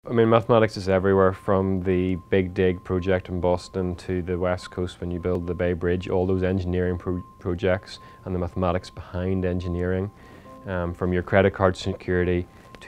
I mean, mathematics is everywhere, from the Big Dig project in Boston to the West Coast when you build the Bay Bridge, all those engineering projects and the mathematics behind engineering, from your credit card security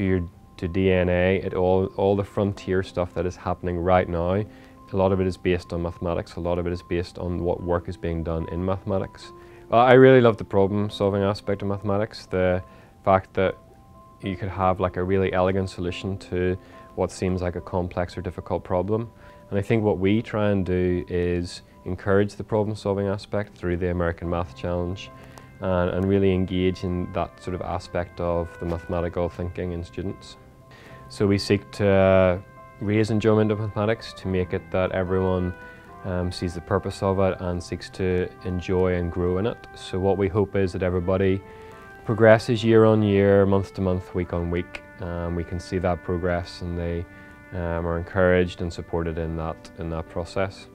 to DNA, all the frontier stuff that is happening right now. A lot of it is based on mathematics, a lot of it is based on what work is being done in mathematics. I really love the problem solving aspect of mathematics, the fact that you could have like a really elegant solution to what seems like a complex or difficult problem. And I think what we try and do is encourage the problem solving aspect through the American Math Challenge and really engage in that sort of aspect of the mathematical thinking in students. So we seek to raise enjoyment of mathematics, to make it that everyone sees the purpose of it and seeks to enjoy and grow in it. So what we hope is that everybody progresses year on year, month to month, week on week. We can see that progress, and they are encouraged and supported in that process.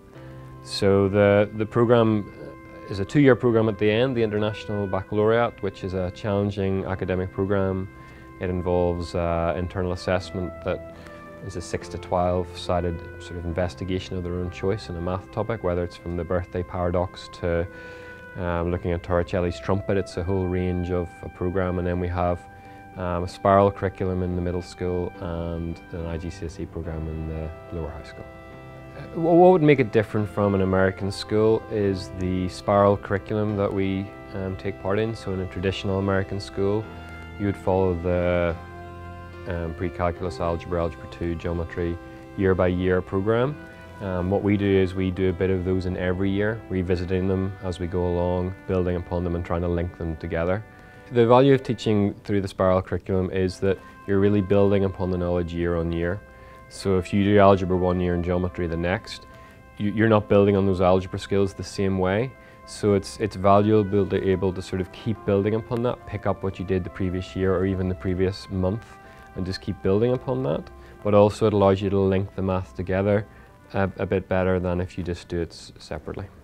So the program is a 2-year program at the end, the International Baccalaureate, which is a challenging academic program. It involves internal assessment that is a 6 to 12-sided sort of investigation of their own choice in a math topic, whether it's from the birthday paradox to looking at Torricelli's trumpet. It's a whole range of a program, and then we have a spiral curriculum in the middle school and an IGCSE program in the lower high school. What would make it different from an American school is the spiral curriculum that we take part in. So in a traditional American school, you would follow the pre-calculus, algebra, algebra 2, geometry, year-by-year program. What we do is we do a bit of those in every year, revisiting them as we go along, building upon them and trying to link them together. The value of teaching through the spiral curriculum is that you're really building upon the knowledge year on year. So if you do algebra one year and geometry the next, you're not building on those algebra skills the same way. So it's valuable to be able to sort of keep building upon that, pick up what you did the previous year or even the previous month and just keep building upon that. But also it allows you to link the math together a bit better than if you just do it separately.